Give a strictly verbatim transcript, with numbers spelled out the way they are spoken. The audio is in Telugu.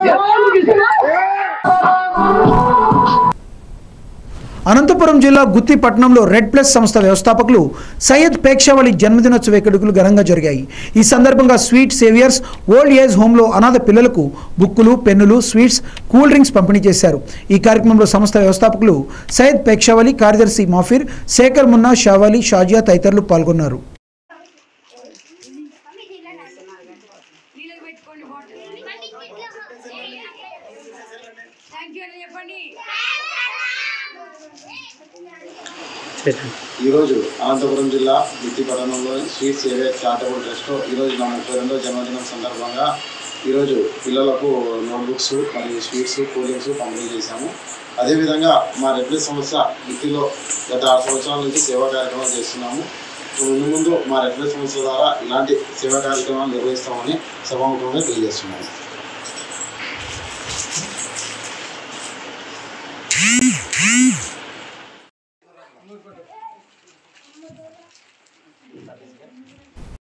అనంతపురం జిల్లా గుత్తి పట్టణంలో రెడ్ ప్లస్ సంస్థ వ్యవస్థాపకులు సయ్యద్ పేక్షావళి జన్మదినోత్సవ వేడుకలు ఘనంగా జరిగాయి. ఈ సందర్భంగా స్వీట్ సేవియర్స్ ఓల్డ్ ఏజ్ హోంలో అనాథ పిల్లలకు బుక్కులు, పెన్నులు, స్వీట్స్, కూల్ డ్రింక్స్ పంపిణీ చేశారు. ఈ కార్యక్రమంలో సంస్థ వ్యవస్థాపకులు సయ్యద్ పేక్షావళి, కార్యదర్శి మాఫిర్, శేఖర్ మున్నా, షావాలి, షాజియా తదితరులు పాల్గొన్నారు. ఈరోజు అనంతపురం జిల్లా గుత్తి పట్టణంలోని స్వీట్ సేవియర్ చారిటబుల్ ట్రస్ట్లో ఈరోజు నా ముప్పై రెండో జన్మదినం సందర్భంగా ఈరోజు పిల్లలకు నోట్బుక్స్ మరియు స్వీట్స్, కూల్ డ్రింక్స్ పంపిణీ చేశాము. అదేవిధంగా మా రెడ్ ప్లస్ సంస్థ గుత్తిలో గత ఆరు సంవత్సరాల నుంచి సేవా కార్యక్రమాలు చేస్తున్నాము. ముందు ముందు మా రెడ్ ప్లస్ సంస్థ ద్వారా ఇలాంటి సేవా కార్యక్రమాలు నిర్వహిస్తామని సభాముఖంగా తెలియజేస్తున్నాము.